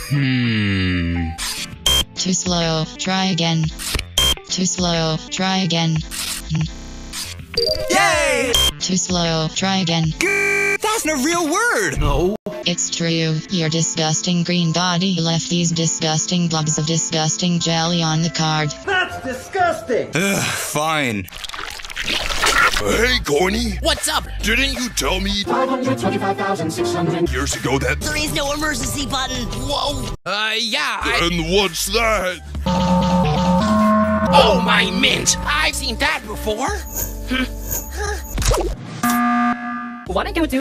Too slow. Try again. Too slow. Try again. Yay! Too slow. Try again. That's not a real word! No. It's true. Your disgusting green body left these disgusting blobs of disgusting jelly on the card. That's disgusting. Ugh, fine. Hey, Corny. What's up? Didn't you tell me 525,600 years ago that... There is no emergency button. Whoa! Yeah, And what's that? Oh, my mint! I've seen that before. Why don't you do